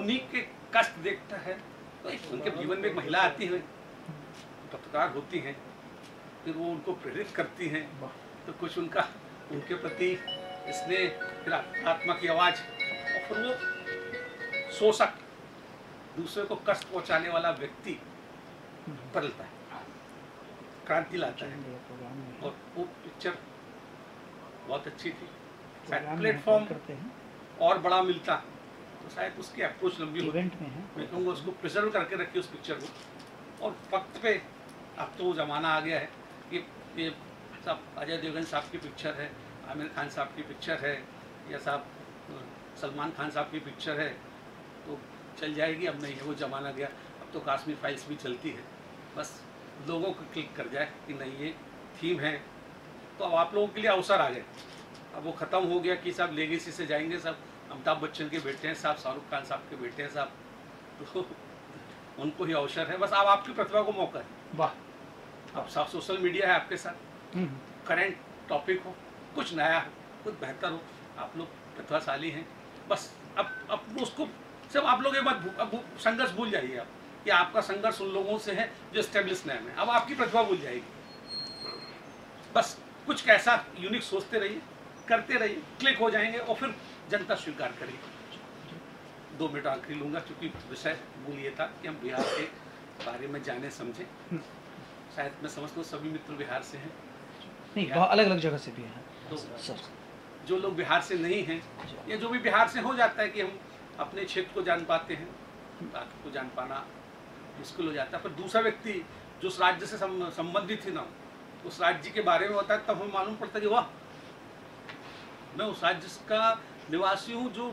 उन्हीं के कष्ट देखता है। तो उनके जीवन में एक महिला आती है, पत्रकार होती हैं, फिर वो उनको प्रेरित करती हैं, तो कुछ उनका उनके प्रति इसलिए फिर आत्मा की आवाज़, और फिर वो शोषक, दूसरे को कष्ट पहुंचाने वाला व्यक्ति बदलता है, क्रांति लाता है। और वो पिक्चर बहुत अच्छी थी। शायद प्लेटफॉर्म और बड़ा मिलता तो शायद उसकी अप्रोच लंबी होती। मैं कहूँगा उसको प्रिजर्व करके रखिए उस पिक्चर को। और वक्त पे अब तो ज़माना आ गया है कि ये सब अजय देवगन साहब की पिक्चर है, आमिर खान साहब की पिक्चर है, या साहब सलमान खान साहब की पिक्चर है तो चल जाएगी। अब नहीं है वो ज़माना गया। अब तो कश्मीर फाइल्स भी चलती है, बस लोगों को क्लिक कर जाए कि नहीं ये थीम है। तो अब आप लोगों के लिए अवसर आ गए। अब वो ख़त्म हो गया कि सब लेगेसी से जाएंगे, सब अमिताभ बच्चन के बेटे हैं साहब, शाहरुख खान साहब के बेटे हैं साहब, तो उनको ही अवसर है। बस अब आपकी प्रतिभा को मौका है। वाह। अब साफ सोशल मीडिया है आपके साथ, करेंट टॉपिक हो, कुछ नया हो, कुछ बेहतर हो, आप लोग प्रतिभाशाली हैं। बस अब उसको सब आप लोग एक बार संघर्ष भूल जाइए आप कि आपका संघर्ष उन लोगों से है जो एस्टेब्लिश नेम है। अब आपकी प्रतिभा भूल जाएगी। बस कुछ कैसा यूनिक सोचते रहिए, करते रहिए, क्लिक हो जाएंगे और फिर जनता स्वीकार करेगी। 2 मिनट आखिरी लूँगा क्योंकि विषय मूल ये था कि हम बिहार के बारे में जाने समझे। शायद मैं समझता हूँ सभी मित्र बिहार से हैं, नहीं अलग अलग जगह से भी हैं। तो जो लोग बिहार से नहीं हैं या जो भी बिहार से, हो जाता है कि हम अपने क्षेत्र को जान पाते हैं, बाकी को जान पाना मुश्किल हो जाता है। पर दूसरा व्यक्ति जो उस राज्य से संबंधित थी ना, उस राज्य के बारे में होता है, तब हमें मालूम पड़ता है कि वाह मैं उस राज्य का निवासी हूँ जो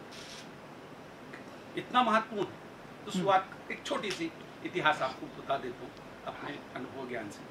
इतना महत्वपूर्ण है। तो शुरुआत एक छोटी सी इतिहास आपको बता देता हूँ अपने अनुभव ज्ञान से।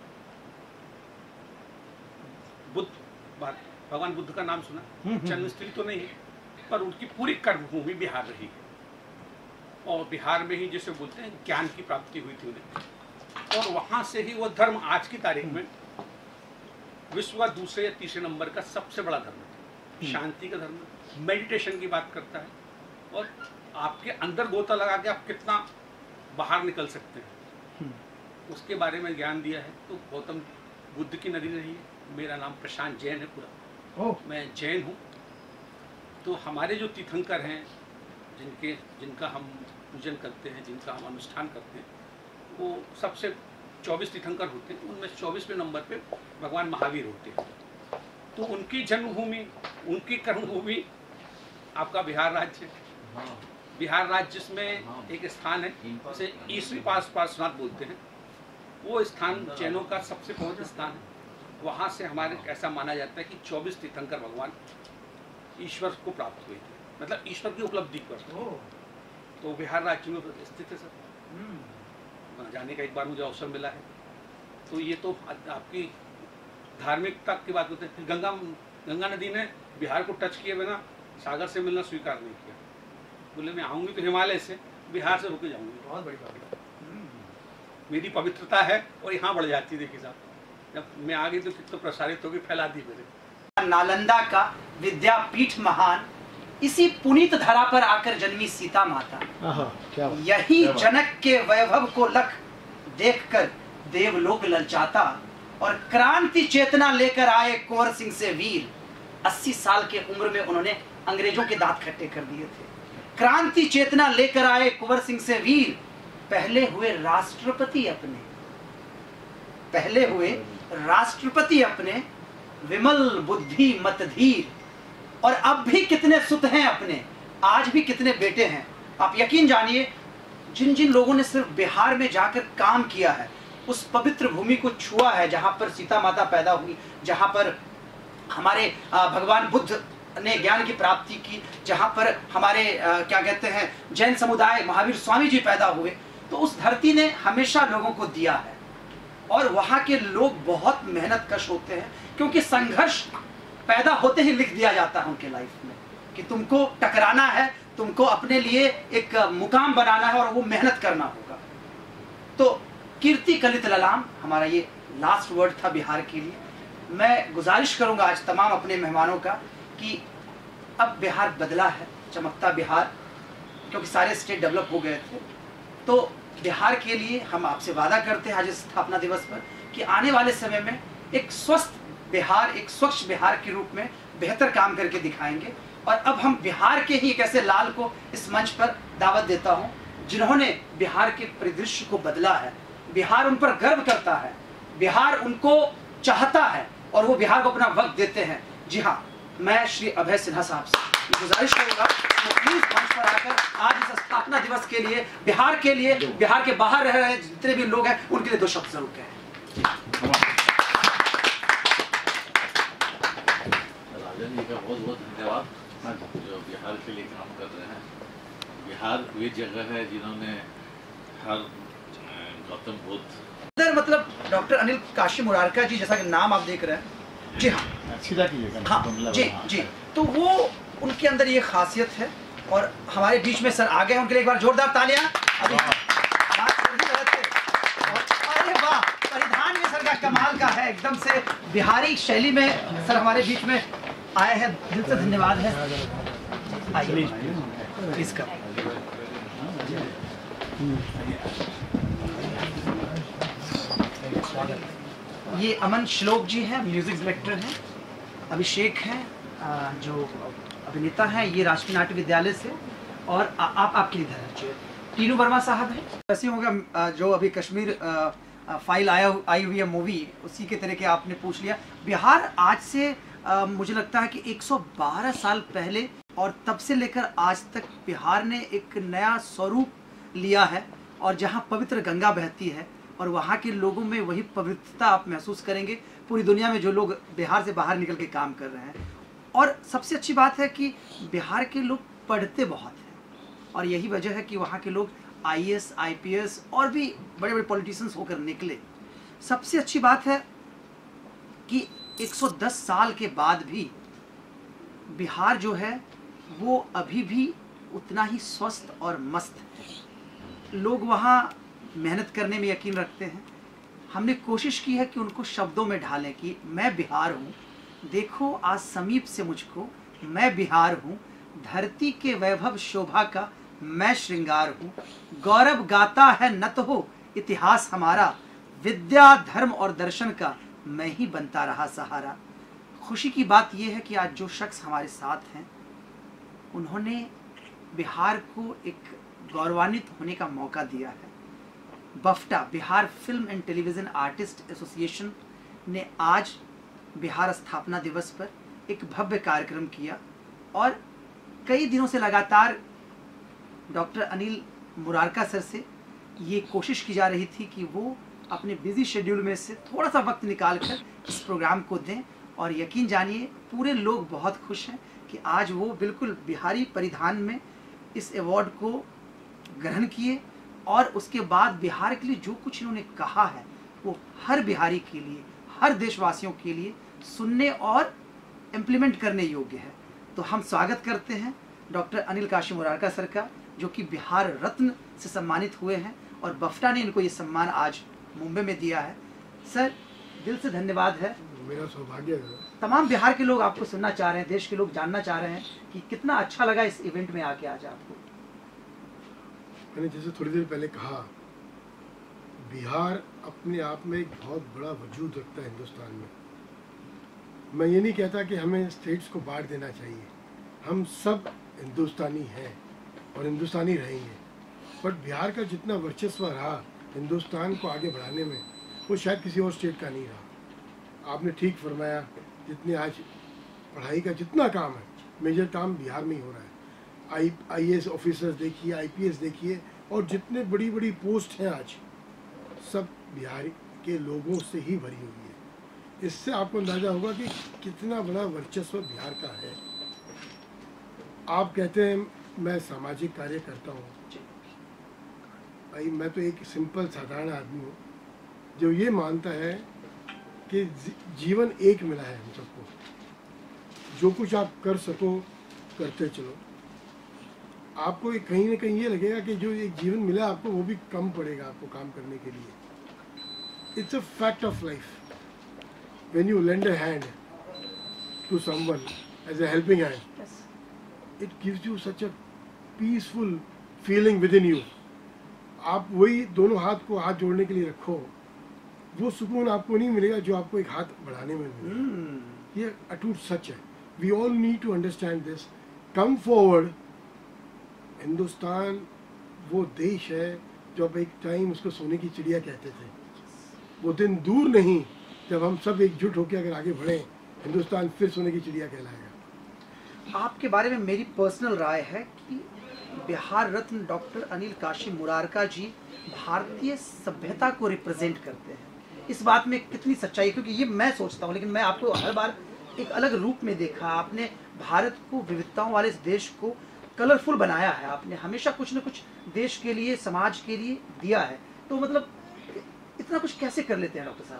बुद्ध, भगवान बुद्ध का नाम सुना? जन्मस्थली तो नहीं है, पर उनकी पूरी कर्मभूमि बिहार रही है। और बिहार में ही जिसे बोलते हैं ज्ञान की प्राप्ति हुई थी उन्हें, और वहाँ से ही वो धर्म आज की तारीख में विश्व का दूसरे या तीसरे नंबर का सबसे बड़ा धर्म है। शांति का धर्म, मेडिटेशन की बात करता है, और आपके अंदर गोता लगा के आप कितना बाहर निकल सकते हैं उसके बारे में ज्ञान दिया है। तो गौतम बुद्ध की नदी रही है। मेरा नाम प्रशांत जैन है पूरा, मैं जैन हूँ। तो हमारे जो तीर्थंकर हैं, जिनका हम पूजन करते हैं, जिनका हम अनुष्ठान करते हैं, वो सबसे 24 तीर्थंकर होते हैं। उनमें 24वें नंबर पे भगवान महावीर होते हैं। तो उनकी जन्मभूमि, उनकी कर्मभूमि आपका बिहार राज्य है। बिहार राज्य जिसमें एक स्थान है जिसे ईसवी पार्श्वनाथ बोलते हैं, वो स्थान जैनों का सबसे पवित्र स्थान है। वहाँ से हमारे ऐसा माना जाता है कि 24 तीर्थंकर भगवान ईश्वर को प्राप्त हुए थे, मतलब ईश्वर की उपलब्धि पर। तो बिहार राज्य में स्थित है सर। जाने का एक बार मुझे अवसर मिला है। तो ये तो आपकी धार्मिकता की बात होती है। गंगा नदी ने बिहार को टच किए बिना सागर से मिलना स्वीकार नहीं किया। बोले मैं आऊँगी तो हिमालय से, बिहार से रुके जाऊँगी। बहुत बड़ी बात है। मेरी पवित्रता है और यहाँ बढ़ जाती है। देखिए साहब, जब मैं आ गई तो कितना प्रसारित होगी, फैला दी मेरे। नालंदा का विद्यापीठ महान, इसी पुनीत धरा पर आकर जन्मी सीता माता। यही जनक के वैभव को लख देखकर देवलोक ललचाता, और क्रांति चेतना लेकर आए कुंवर सिंह से वीर। 80 साल के उम्र में उन्होंने अंग्रेजों के दांत खट्टे कर दिए थे। क्रांति चेतना लेकर आए कुंवर सिंह से वीर, पहले हुए राष्ट्रपति अपने, विमल बुद्धि मतधीर। और अब भी कितने सुत हैं अपने, आज भी कितने बेटे हैं। आप यकीन जानिए, जिन जिन लोगों ने सिर्फ बिहार में जाकर काम किया है, उस पवित्र भूमि को छुआ है जहां पर सीता माता पैदा हुई, जहां पर हमारे भगवान बुद्ध ने ज्ञान की प्राप्ति की, जहां पर हमारे क्या कहते हैं जैन समुदाय महावीर स्वामी जी पैदा हुए। तो उस धरती ने हमेशा लोगों को दिया है। और वहाँ के लोग बहुत मेहनत कश होते हैं, क्योंकि संघर्ष पैदा होते ही लिख दिया जाता है उनके लाइफ में कि तुमको टकराना है, तुमको अपने लिए एक मुकाम बनाना है और वो मेहनत करना होगा। तो कीर्ति कलित ललाम हमारा ये लास्ट वर्ड था बिहार के लिए। मैं गुजारिश करूंगा आज तमाम अपने मेहमानों का कि अब बिहार बदला है, चमकता बिहार क्योंकि सारे स्टेट डेवलप हो गए थे। तो बिहार के लिए हम आपसे वादा करते हैं आज इस स्थापना दिवस पर कि आने वाले समय में एक स्वस्थ बिहार, एक स्वच्छ बिहार के रूप में बेहतर काम करके दिखाएंगे। और अब हम बिहार के ही एक ऐसे लाल को इस मंच पर दावत देता हूं जिन्होंने बिहार के परिदृश्य को बदला है। बिहार उन पर गर्व करता है, बिहार उनको चाहता है और वो बिहार को अपना वक्त देते हैं। जी हाँ, मैं श्री अभय सिन्हा साहब से गुजारिश करूंगा कि प्लीज मंच पर आकर आज इस स्थापना दिवस के लिए बिहार के बाहर रह रहे जितने भी लोग हैं उनके लिए 2 शब्द जरूर कहें। राजन जी का बहुत बहुत धन्यवाद जो बिहार के लिए काम कर रहे हैं। बिहार वे जगह है जिन्होंने हर गौतम बुद्ध मतलब डॉक्टर अनिल काशी मुरारका जी, जैसा कि नाम आप देख रहे हैं, जी हाँ, हाँ जी जी, तो वो उनके अंदर ये खासियत है। और हमारे बीच में सर आ गए, उनके लिए एक बार जोरदार तालियां। अभी बात कर ही रहे थे और अरे वाह, परिधान में सर का कमाल का है, एकदम से बिहारी शैली में सर हमारे बीच में आए हैं, दिल से धन्यवाद है। आइए इसका ये अमन श्लोक जी हैं, म्यूजिक डायरेक्टर हैं। अभिषेक हैं जो अभिनेता हैं, ये राष्ट्रीय नाट्य विद्यालय से। और आपके इधर है टीनू वर्मा साहब हैं। ऐसे होगा जो अभी कश्मीर फाइल आई हुई है मूवी, उसी के तरह के आपने पूछ लिया। बिहार आज से मुझे लगता है कि 112 साल पहले और तब से लेकर आज तक बिहार ने एक नया स्वरूप लिया है। और जहाँ पवित्र गंगा बहती है और वहाँ के लोगों में वही पवित्रता आप महसूस करेंगे पूरी दुनिया में जो लोग बिहार से बाहर निकल के काम कर रहे हैं। और सबसे अच्छी बात है कि बिहार के लोग पढ़ते बहुत हैं और यही वजह है कि वहाँ के लोग IAS, IPS और भी बड़े बड़े पॉलिटिशियंस होकर निकले। सबसे अच्छी बात है कि 110 साल के बाद भी बिहार जो है वो अभी भी उतना ही स्वस्थ और मस्त है। लोग वहाँ मेहनत करने में यकीन रखते हैं। हमने कोशिश की है कि उनको शब्दों में ढालें कि मैं बिहार हूँ, देखो आज समीप से मुझको, मैं बिहार हूँ, धरती के वैभव शोभा का मैं श्रृंगार हूँ, गौरव गाता है न तो हो इतिहास हमारा, विद्या धर्म और दर्शन का मैं ही बनता रहा सहारा। खुशी की बात यह है कि आज जो शख्स हमारे साथ हैं उन्होंने बिहार को एक गौरवान्वित होने का मौका दिया है। BAFTA, Bihar film and television artist association ने आज बिहार स्थापना दिवस पर एक भव्य कार्यक्रम किया और कई दिनों से लगातार डॉक्टर अनिल मुरारका सर से ये कोशिश की जा रही थी कि वो अपने बिजी शेड्यूल में से थोड़ा सा वक्त निकाल कर इस प्रोग्राम को दें। और यकीन जानिए पूरे लोग बहुत खुश हैं कि आज वो बिल्कुल बिहारी परिधान में इस अवार्ड को ग्रहण किए। और उसके बाद बिहार के लिए जो कुछ इन्होंने कहा है वो हर बिहारी के लिए, हर देशवासियों के लिए सुनने और इम्प्लीमेंट करने योग्य है। तो हम स्वागत करते हैं डॉक्टर अनिल काशी मुरारका सर का, जो कि बिहार रत्न से सम्मानित हुए हैं और बफ्टा ने इनको ये सम्मान आज मुंबई में दिया है। सर दिल से धन्यवाद है, मेरा सौभाग्य है। तमाम बिहार के लोग आपको सुनना चाह रहे हैं, देश के लोग जानना चाह रहे हैं कि कितना अच्छा लगा इस इवेंट में आके आज आपको। मैंने जैसे थोड़ी देर पहले कहा, बिहार अपने आप में एक बहुत बड़ा वजूद रखता है हिंदुस्तान में। मैं ये नहीं कहता कि हमें स्टेट्स को बांट देना चाहिए, हम सब हिंदुस्तानी हैं और हिंदुस्तानी रहेंगे। बट बिहार का जितना वर्चस्व रहा हिंदुस्तान को आगे बढ़ाने में, वो शायद किसी और स्टेट का नहीं रहा। आपने ठीक फरमाया, जितने आज पढ़ाई का जितना काम है, मेजर काम बिहार में ही हो रहा है। IAS ऑफिसर्स देखिए, IPS देखिए, और जितने बड़ी बड़ी पोस्ट हैं आज, सब बिहार के लोगों से ही भरी हुई है। इससे आपको अंदाज़ा होगा कि कितना बड़ा वर्चस्व बिहार का है। आप कहते हैं मैं सामाजिक कार्य करता हूँ, भाई मैं तो एक सिंपल साधारण आदमी हूँ जो ये मानता है कि जीवन एक मिला है हम सबको। जो कुछ आप कर सको करते चलो। आपको कहीं ना कहीं ये लगेगा कि जो एक जीवन मिला आपको वो भी कम पड़ेगा आपको काम करने के लिए। It's a fact of life. When you lend a hand to someone as a helping hand, it gives you such a peaceful feeling within you, आप वही दोनों हाथ को हाथ जोड़ने के लिए रखो, वो सुकून आपको नहीं मिलेगा जो आपको एक हाथ बढ़ाने में मिलेगा। ये अटूट सच है। We all need to understand this. Come forward. Hindustan वो देश है जो अब एक टाइम उसको सोने की चिड़िया कहते थे। वो दिन दूर नहीं जब हम सब एकजुट होकर अगर आगे बढ़े, हिंदुस्तान फिर सोने की चिड़िया कहलाएगा। आपके बारे में मेरी पर्सनल राय है कि बिहार रत्न डॉक्टर अनिल काशी मुरारका जी भारतीय सभ्यता को रिप्रेजेंट करते हैं। इस बात में कितनी सच्चाई है? क्योंकि ये मैं सोचता हूँ, लेकिन मैं आपको हर बार एक अलग रूप में देखा। आपने भारत को, विविधताओं वाले इस देश को कलरफुल बनाया है। आपने हमेशा कुछ न कुछ देश के लिए, समाज के लिए दिया है। तो मतलब इतना कुछ कैसे कर लेते हैं डॉक्टर साहब?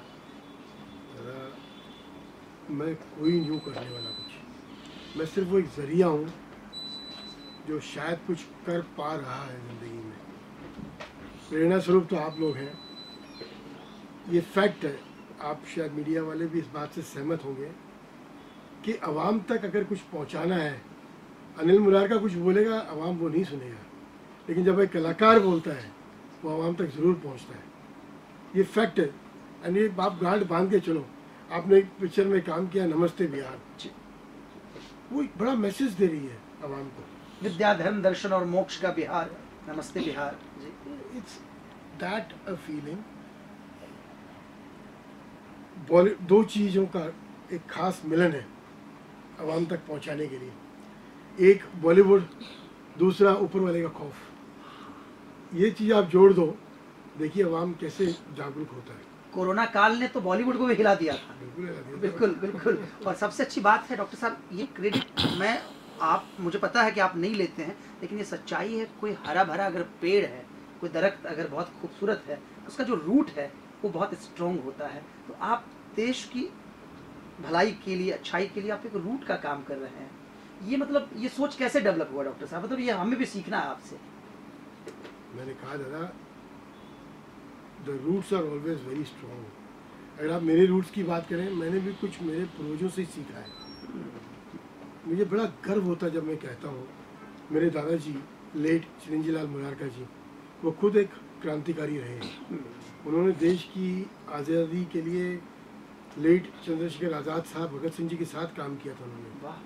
मैं कोई न्यू करने वाला कुछ, मैं सिर्फ वो एक जरिया हूँ जो शायद कुछ कर पा रहा है ज़िंदगी में। प्रेरणा स्वरूप तो आप लोग हैं, ये फैक्ट है। आप शायद मीडिया वाले भी इस बात से सहमत होंगे कि आवाम तक अगर कुछ पहुंचाना है, अनिल मुरारका कुछ बोलेगा आवाम वो नहीं सुनेगा, लेकिन जब एक कलाकार बोलता है वो आवाम तक ज़रूर पहुंचता है। ये फैक्ट है। एंड ये आप गांठ बांध के चलो। आपने एक पिक्चर में काम किया, नमस्ते बिहार, वो एक बड़ा मैसेज दे रही है आवाम को। विद्या, धर्म, दर्शन और मोक्ष का बिहार, नमस्ते Bihar. It's that a feeling. दो चीज़ों का एक खास मिलन है आवाम तक पहुंचाने के लिए। एक बॉलीवुड, दूसरा ऊपर वाले का खौफ। ये चीज़ आप जोड़ दो, देखिए आवाम कैसे जागरूक होता है। कोरोना काल ने तो बॉलीवुड को भी हिला दिया था। बिल्कुल बिल्कुल बिल्कुल। और सबसे अच्छी बात है डॉक्टर साहब, ये क्रेडिट मैं, आप, मुझे पता है कि आप नहीं लेते हैं, लेकिन ये सच्चाई है। कोई हरा भरा अगर पेड़ है, कोई दरख्त अगर बहुत खूबसूरत है, उसका जो रूट है वो बहुत स्ट्रॉन्ग होता है। तो आप देश की भलाई के लिए, अच्छाई के लिए आप एक रूट का काम कर रहे हैं। ये मतलब ये सोच कैसे डेवलप हुआ डॉक्टर साहब? मतलब ये हमें भी सीखना है आपसे। मैंने कहा दादा, the roots are always very strong. अगर आप मेरे रूट्स की बात करें, मैंने भी कुछ मेरे पूर्वजों से ही सीखा है। मुझे बड़ा गर्व होता है जब मैं कहता हूँ, मेरे दादाजी लेट चिरंजी लाल मुरारका जी, वो खुद एक क्रांतिकारी रहे। उन्होंने देश की आज़ादी के लिए लेट चंद्रशेखर आज़ाद साहब, भगत सिंह जी के साथ काम किया था उन्होंने। वाह।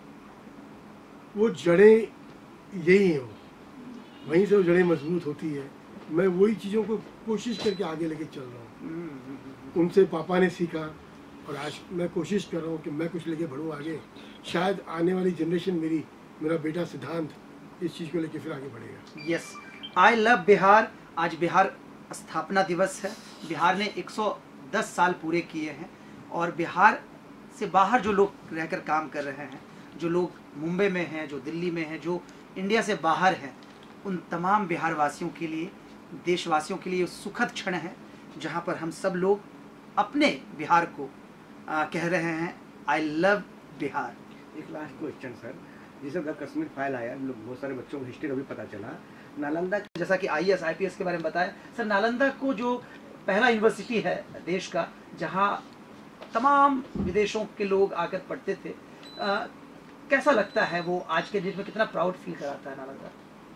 वो जड़ें यही हैं, वहीं से वो जड़ें मजबूत होती है। मैं वही चीज़ों को कोशिश करके आगे लेके चल रहा हूँ। उनसे पापा ने सीखा और आज मैं कोशिश कर रहा हूँ कि मैं कुछ लेके बढ़ूँ आगे। शायद आने वाली जनरेशन मेरा बेटा सिद्धांत इस चीज़ को लेके फिर आगे बढ़ेगा। Yes, I love Bihar. आज बिहार स्थापना दिवस है। बिहार ने 110 साल पूरे किए हैं और बिहार से बाहर जो लोग रहकर काम कर रहे हैं, जो लोग मुंबई में हैं, जो दिल्ली में हैं, जो इंडिया से बाहर हैं, उन तमाम बिहार वासियों के लिए, देशवासियों के लिए सुखद क्षण है जहां पर हम सब लोग अपने बिहार को कह रहे हैं आई लव बिहार। एक लास्ट क्वेश्चन सर, जैसे जब कश्मीर फाइल आया, हम लोग बहुत सारे बच्चों को हिस्ट्री का भी पता चला, नालंदा, जैसा कि IAS IPS के बारे में बताया सर, नालंदा को जो पहला यूनिवर्सिटी है देश का जहां तमाम विदेशों के लोग आकर पढ़ते थे, कैसा लगता है वो आज के डेट में? कितना प्राउड फील कराता है नालंदा?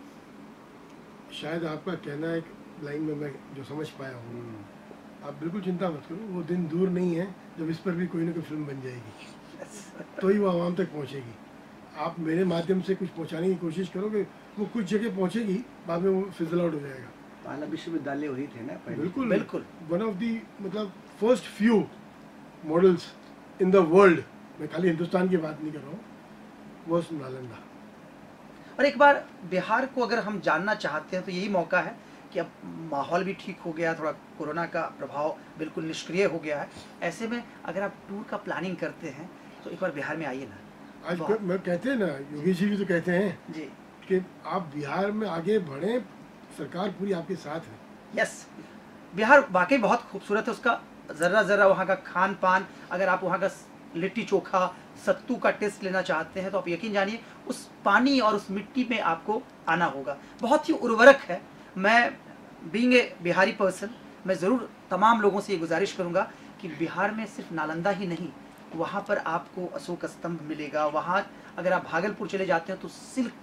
शायद आपका कहना एक लाइन में मैं जो समझ पाया हूँ। आप बिल्कुल चिंता मत करो, वो दिन दूर नहीं है जब इस पर भी कोई ना कोई फिल्म बन जाएगी, तो ही वो आवाम तक पहुँचेगी। आप मेरे माध्यम से कुछ पहुँचाने की कोशिश करोगे, वो कुछ जगह पहुँचेगी, बाद में वो फिजल आउट हो जाएगा। पहला विश्वविद्यालय वही थे ना पहले। बिल्कुल बिल्कुल। वन ऑफ दी मतलब first few models in the world, मैं खाली हिंदुस्तान की बात नहीं कर रहा हूँ, वो नालंदा। और एक बार बिहार को अगर हम जानना चाहते हैं तो यही मौका है कि अब माहौल भी ठीक हो गया, थोड़ा कोरोना का प्रभाव बिल्कुल निष्क्रिय हो गया है। ऐसे में अगर आप टूर का प्लानिंग करते हैं तो एक बार बिहार में आइए ना। आज मैं कहते हैं ना, योगी जी भी तो कहते हैं जी कि आप बिहार में आगे बढ़ें, सरकार पूरी आपके साथ है। यस, बिहार वाकई बहुत खूबसूरत है। उसका ज़र्रा ज़र्रा वहाँ का खान पान, अगर आप वहाँ का लिट्टी चोखा, सत्तू का टेस्ट लेना चाहते हैं तो आप यकीन जानिए उस पानी और उस मिट्टी में आपको आना होगा। बहुत ही उर्वरक है। मैं बीइंग ए बिहारी पर्सन, मैं ज़रूर तमाम लोगों से ये गुजारिश करूँगा कि बिहार में सिर्फ नालंदा ही नहीं, वहाँ पर आपको अशोक स्तंभ मिलेगा। वहाँ अगर आप भागलपुर चले जाते हैं तो सिल्क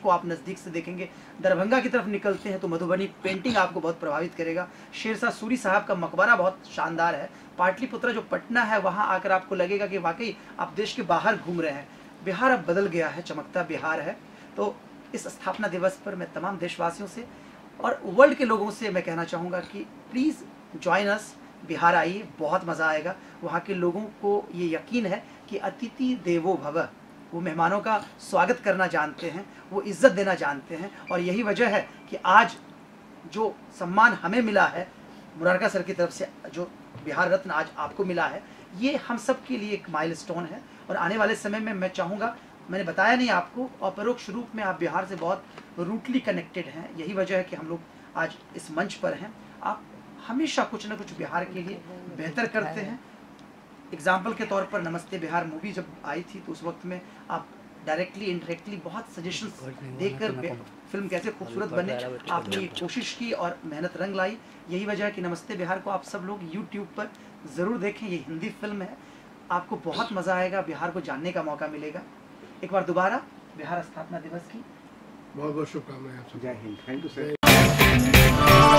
को आप नज़दीक से देखेंगे। दरभंगा की तरफ निकलते हैं तो मधुबनी पेंटिंग आपको बहुत प्रभावित करेगा। शेरशाह सूरी साहब का मकबरा बहुत शानदार है। पाटलिपुत्रा जो पटना है, वहाँ आकर आपको लगेगा कि वाकई आप देश के बाहर घूम रहे हैं। बिहार अब बदल गया है, चमकता बिहार है। तो इस स्थापना दिवस पर मैं तमाम देशवासियों से और वर्ल्ड के लोगों से मैं कहना चाहूँगा कि प्लीज़ जॉइन अस, बिहार आइए, बहुत मज़ा आएगा। वहाँ के लोगों को ये यकीन है कि अतिथि देवो भव, वो मेहमानों का स्वागत करना जानते हैं, वो इज्जत देना जानते हैं। और यही वजह है कि आज जो सम्मान हमें मिला है मुरारका सर की तरफ से, जो बिहार रत्न आज आपको मिला है, ये हम सब के लिए एक माइलस्टोन है। और आने वाले समय में मैं चाहूँगा, मैंने बताया नहीं आपको, अपरोक्ष रूप में आप बिहार से बहुत रूटली कनेक्टेड हैं। यही वजह है कि हम लोग आज इस मंच पर हैं। आप हमेशा कुछ ना कुछ बिहार के लिए बेहतर करते हैं। एग्जाम्पल के तौर पर नमस्ते बिहार मूवी जब आई थी तो उस वक्त में आप डायरेक्टली इनडायरेक्टली बहुत सजेशंस देकर फिल्म कैसे खूबसूरत बने आपने कोशिश की और मेहनत रंग लाई। यही वजह है कि नमस्ते बिहार को आप सब लोग यूट्यूब पर ज़रूर देखें। ये हिंदी फिल्म है, आपको बहुत मज़ा आएगा, बिहार को जानने का मौका मिलेगा। एक बार दोबारा बिहार स्थापना दिवस की बहुत बहुत शुभकामनाएं आप सब। जय हिंद। Thank you sir.